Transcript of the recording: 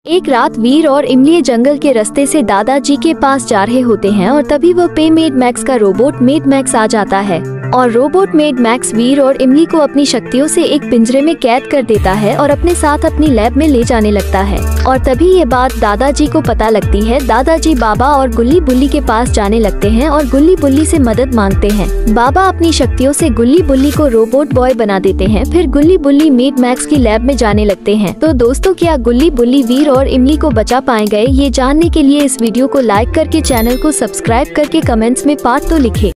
एक रात वीर और इमली जंगल के रास्ते से दादाजी के पास जा रहे होते हैं और तभी वह पे मेड मैक्स का रोबोट मेड मैक्स आ जाता है और रोबोट मेड मैक्स वीर और इमली को अपनी शक्तियों से एक पिंजरे में कैद कर देता है और अपने साथ अपनी लैब में ले जाने लगता है। और तभी ये बात दादाजी को पता लगती है। दादाजी बाबा और गुल्ली बुल्ली के पास जाने लगते हैं और गुल्ली बुल्ली से मदद मांगते हैं। बाबा अपनी शक्तियों से गुल्ली बुल्ली को रोबोट बॉय बना देते हैं। फिर गुल्ली बुल्ली मेड मैक्स की लैब में जाने लगते हैं। तो दोस्तों, क्या गुल्ली बुल्ली वीर और इमली को बचा पाए गए? ये जानने के लिए इस वीडियो को लाइक करके चैनल को सब्सक्राइब करके कमेंट्स में पार्ट तो लिखे।